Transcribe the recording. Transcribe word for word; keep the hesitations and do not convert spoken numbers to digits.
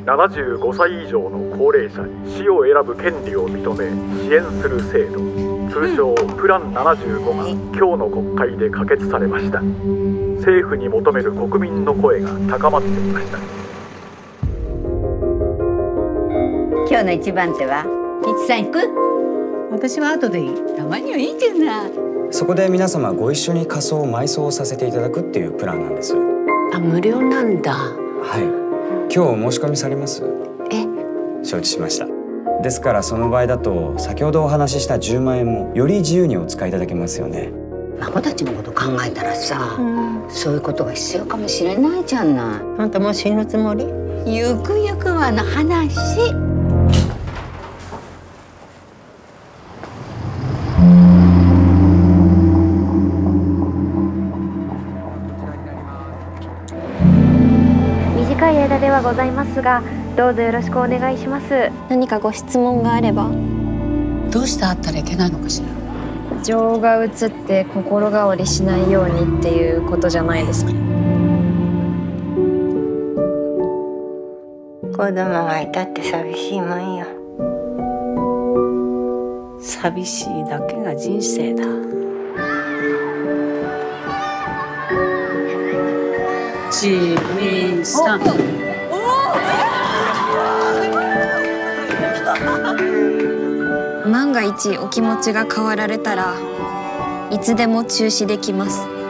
ななじゅうごさい以上の高齢者に死を選ぶ権利を認め支援する制度、通称プランななじゅうごが今日の国会で可決されました。政府に求める国民の声が高まっていました。 今日の一番手は一さん行く？私は後でいい。たまにはいいじゃない。 そこで皆様ご一緒に仮装を埋葬させていただくっていうプランなんです。 あ、無料なんだ。 はい。今日お申し込みされます？ え？ 承知しました。ですからその場合だと先ほどお話ししたじゅうまんえんもより自由にお使いいただけますよね。 孫たちのこと考えたらさ、うん、そういうことが必要かもしれないじゃない。あんたもう死ぬつもり？ゆくゆくはの話。 短い間ではございますが、どうぞよろしくお願いします。 何かご質問があれば。 どうして会ったらいけないのかしら。 情が移って心変わりしないようにっていうことじゃないですか。 子供がいたって寂しいもんよ。 寂しいだけが人生だ。一、二、三。 万が一お気持ちが変わられたらいつでも中止できます。